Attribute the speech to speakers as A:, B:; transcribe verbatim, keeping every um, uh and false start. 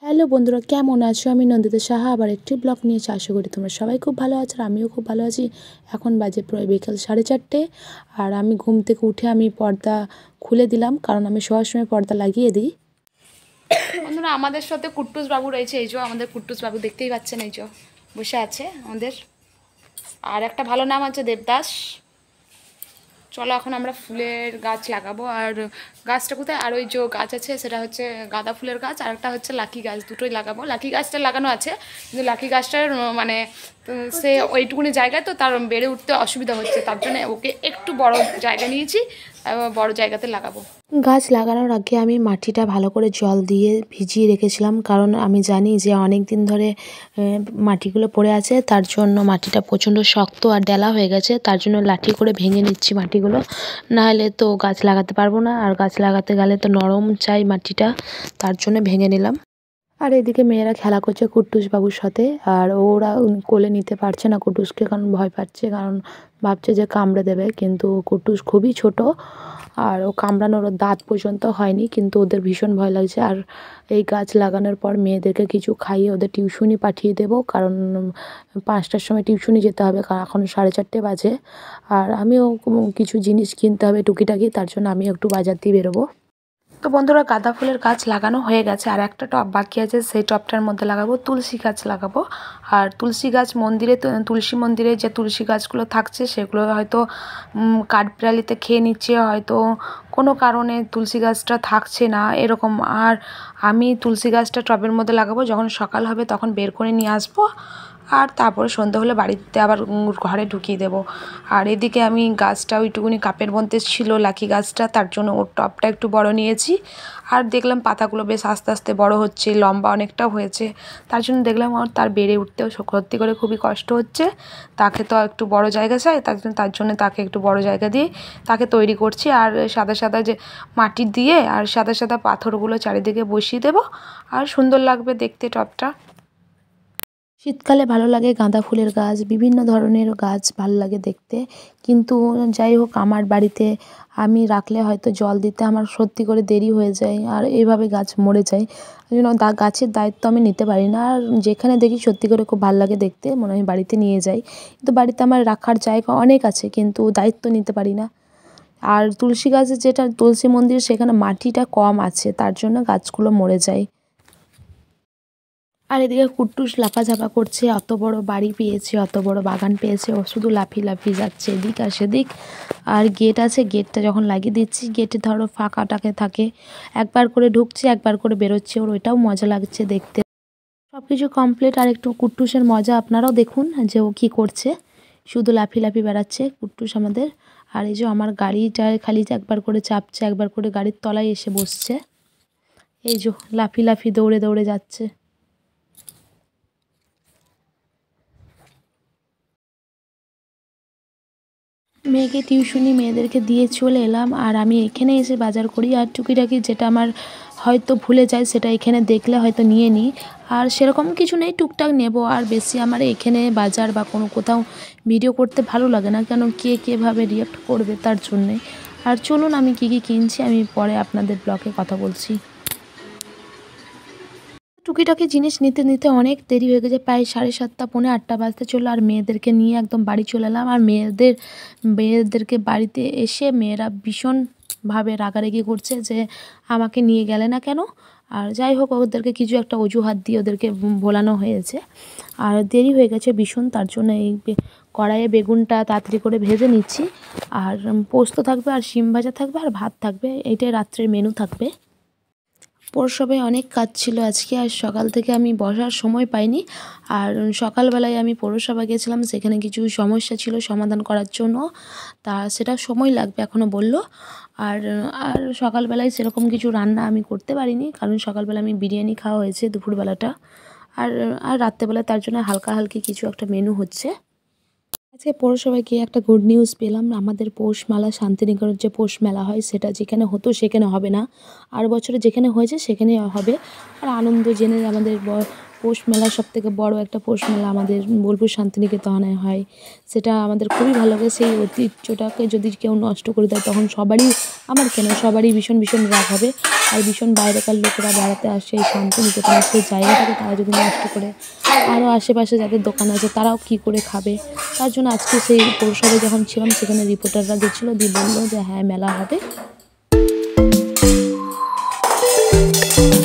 A: Hello বন্ধুরা, কেমন আছো? আমি নন্দিতা সাহা আবার একটি ব্লগ নিয়েছি। আশা করি তোমরা সবাই খুব ভালো আছো, আর আমিও খুব ভালো আছি। এখন বাজে প্রায় বিকেল সাড়ে চারটে, আর আমি ঘুম থেকে উঠে আমি পর্দা খুলে দিলাম, কারণ আমি শোয়ার সময় পর্দা লাগিয়ে দিই। বন্ধুরা, আমাদের সাথে কুট্টুস বাবু রয়েছে। এই যে আমাদের কুট্টুস বাবু, দেখতেই পাচ্ছেন, এই যে বসে আছে আমাদের। আর একটা ভালো নাম আছে দেবদাস। চলো এখন আমরা ফুলের গাছ লাগাবো। আর গাছটা কোথায়? আর ওই যে গাছ আছে সেটা হচ্ছে গাঁদা ফুলের গাছ, আর একটা হচ্ছে লাকি গাছ। দুটোই লাগাবো। লাকি গাছটা লাগানো আছে, কিন্তু লাকি গাছটার মানে সে ওইটুকুনি জায়গায় তো তার বেড়ে উঠতে অসুবিধা হচ্ছে, তার জন্য ওকে একটু বড় জায়গা নিয়েছি, বড় জায়গাতে লাগাবো। গাছ লাগানোর আগে আমি মাটিটা ভালো করে জল দিয়ে ভিজিয়ে রেখেছিলাম, কারণ আমি জানি যে অনেক দিন ধরে মাটিগুলো পড়ে আছে, তার জন্য মাটিটা প্রচণ্ড শক্ত আর ডেলা হয়ে গেছে। তার জন্য লাঠি করে ভেঙে নিচ্ছি মাটিগুলো, নাহলে তো গাছ লাগাতে পারবো না। আর গাছ লাগাতে গেলে তো নরম চাই মাটিটা, তার জন্য ভেঙে নিলাম। আর এদিকে মেয়েরা খেলা করছে কুট্টুস বাবুর সাথে, আর ওরা কোলে নিতে পারছে না কুট্টুসকে, কারণ ভয় পাচ্ছে, কারণ ভাবছে যে কামড়ে দেবে। কিন্তু কুট্টুস খুবই ছোট, আর ও কামড়ানোর দাঁত পর্যন্ত হয়নি, কিন্তু ওদের ভীষণ ভয় লাগছে। আর এই গাছ লাগানোর পর মেয়েদেরকে কিছু খাইয়ে ওদের টিউশনি পাঠিয়ে দেবো, কারণ পাঁচটার সময় টিউশনি যেতে হবে, কারণ এখন সাড়ে চারটে বাজে। আর আমিও কিছু জিনিস কিনতে হবে টুকিটাকি, তার জন্য আমি একটু বাজার দিয়ে বেরোবো। তো বন্ধুরা, গাঁদা ফুলের গাছ লাগানো হয়ে গেছে, আর একটা টব বাকি আছে, সেই টবটার মধ্যে লাগাবো তুলসী গাছ লাগাবো। আর তুলসী গাছ মন্দিরে, তুলসী মন্দিরে যে তুলসী গাছগুলো থাকছে সেগুলো হয়তো কাঠবিড়ালিতে খেয়ে নিচ্ছে, হয়তো কোনো কারণে তুলসী গাছটা থাকছে না এরকম। আর আমি তুলসী গাছটা টবের মধ্যে লাগাবো, যখন সকাল হবে তখন বের করে নিয়ে আসবো, আর তারপরে সন্ধ্যা হলে বাড়িতে আবার ঘরে ঢুকিয়ে দেবো। আর এদিকে আমি গাছটা ওইটুকুনি কাপের মধ্যে ছিল লাকি গাছটা, তার জন্য ওর টবটা একটু বড় নিয়েছি। আর দেখলাম পাতাগুলো বেশ আস্তে আস্তে বড় হচ্ছে, লম্বা অনেকটাও হয়েছে, তার জন্য দেখলাম আর তার বেড়ে উঠতেও সত্যি করে খুবই কষ্ট হচ্ছে। তাকে তো একটু বড় জায়গা চাই, তার জন্য তার জন্য তাকে একটু বড় জায়গা দিয়ে তাকে তৈরি করছি। আর সাদা সাদা যে মাটি দিয়ে আর সাদা সাদা পাথরগুলো চারিদিকে বসিয়ে দেবো, আর সুন্দর লাগবে দেখতে টবটা। শীতকালে ভালো লাগে গাঁদা ফুলের গাছ, বিভিন্ন ধরনের গাছ ভালো লাগে দেখতে, কিন্তু যাই হোক আমার বাড়িতে আমি রাখলে হয়তো জল দিতে আমার সত্যি করে দেরি হয়ে যায়, আর এইভাবে গাছ মরে যায়। ওই জন্য গাছের দায়িত্ব আমি নিতে পারি না, আর যেখানে দেখি সত্যি করে খুব ভালো লাগে দেখতে, মনে হয় বাড়িতে নিয়ে যাই। কিন্তু বাড়িতে আমার রাখার জায়গা অনেক আছে, কিন্তু দায়িত্ব নিতে পারি না। আর তুলসী গাছের যেটা তুলসী মন্দির, সেখানে মাটিটা কম আছে, তার জন্য গাছগুলো মরে যায়। আর এদিকে কুট্টুস লাফাঝাপা করছে, অত বড় বাড়ি পেয়েছে, অত বড় বাগান পেয়েছে, ও শুধু লাফিয়ে লাফিয়ে যাচ্ছে এদিক আর সেদিক। আর গেট আছে, গেটটা যখন লাগিয়ে দিচ্ছি, গেটে ধরো ফাঁকাটাকে থাকে, একবার করে ঢুকছে একবার করে বেরোচ্ছে, ওর ওইটাও মজা লাগছে দেখতে। সব কিছু কমপ্লিট, আর একটু কুট্টুসের মজা আপনারাও দেখুন যে ও কী করছে, শুধু লাফিয়ে লাফিয়ে বেড়াচ্ছে কুট্টুস আমাদের। আর এই যে আমার গাড়িটায় খালি একবার করে চাপছে, একবার করে গাড়ির তলায় এসে বসছে, এই যে লাফিয়ে লাফিয়ে দৌড়ে দৌড়ে যাচ্ছে। মেয়েকে টিউশনি মেয়েদেরকে দিয়ে চলে এলাম, আর আমি এখানে এসে বাজার করি, আর টুকিটাকি যেটা আমার হয়তো ভুলে যায় সেটা এখানে দেখলে হয়তো নিয়ে নিই। আর সেরকম কিছু নেই, টুকটাক নেব, আর বেশি আমার এখানে বাজার বা কোনো কোথাও ভিডিও করতে ভালো লাগে না, কেন কে কীভাবে রিয়াক্ট করবে তার জন্যে। আর চলুন আমি কী কী কিনছি আমি পরে আপনাদের ব্লগে কথা বলছি। টুকিটাকি জিনিস নিতে নিতে অনেক দেরি হয়ে গেছে, প্রায় সাড়ে সাতটা পৌনে আটটা বাজতে চললো। আর মেয়েদেরকে নিয়ে একদম বাড়ি চলে এলাম, আর মেয়েদের মেয়েদেরকে বাড়িতে এসে মেয়েরা ভীষণভাবে রাগারাগি করছে যে আমাকে নিয়ে গেলে না কেন। আর যাই হোক, ওদেরকে কিছু একটা অজুহাত দিয়ে ওদেরকে ভোলানো হয়েছে, আর দেরি হয়ে গেছে ভীষণ, তার জন্য এই কড়াইয়ে বেগুনটা তাড়াতাড়ি করে ভেজে নিচ্ছি। আর পোস্ত থাকবে, আর শিম ভাজা থাকবে, আর ভাত থাকবে, এইটাই রাত্রের মেনু থাকবে। পৌরসভায় অনেক কাজ ছিল আজকে, আর সকাল থেকে আমি বসার সময় পাইনি। আর সকালবেলায় আমি পৌরসভা গেছিলাম, সেখানে কিছু সমস্যা ছিল সমাধান করার জন্য, তা সেটা সময় লাগবে এখনও বললো। আর আর সকালবেলায় সেরকম কিছু রান্না আমি করতে পারিনি, কারণ সকালবেলা আমি বিরিয়ানি খাওয়া হয়েছে দুপুরবেলাটা। আর আর রাত্রেবেলা তার জন্য হালকা হালকি কিছু একটা মেনু হচ্ছে। আজকে পৌরসভায় গিয়ে একটা গুড নিউজ পেলাম, আমাদের পৌষ মেলা শান্তিনিকেতনের যে পৌষ মেলা হয় সেটা যেখানে হতো সেখানে হবে না, আর বছরে যেখানে হয়েছে সেখানে হবে। আর আনন্দ জেনে আমাদের পৌষ মেলা সবথেকে বড় একটা পৌষ মেলা আমাদের বোলপুর শান্তিনিকেতনে হয়, সেটা আমাদের খুবই ভালো লাগে। সেই ঐতিহ্যটাকে যদি কেউ নষ্ট করে দেয় তখন সবারই, আমার কেন সবারই ভীষণ ভীষণ রাগ হবে। আর ভীষণ বাইরেকার লোকেরা বেড়াতে আসে এই শান্তিনিকেতনের সেই জায়গাটাকে তারা যদি নষ্ট করে, আরও আশেপাশে যাদের দোকান আছে তারাও কী করে খাবে। তার জন্য আজকে সেই পৌরসভায় যখন ছিলাম সেখানে রিপোর্টাররা গেছিলো, দিয়ে বললো যে হ্যাঁ মেলা হবে।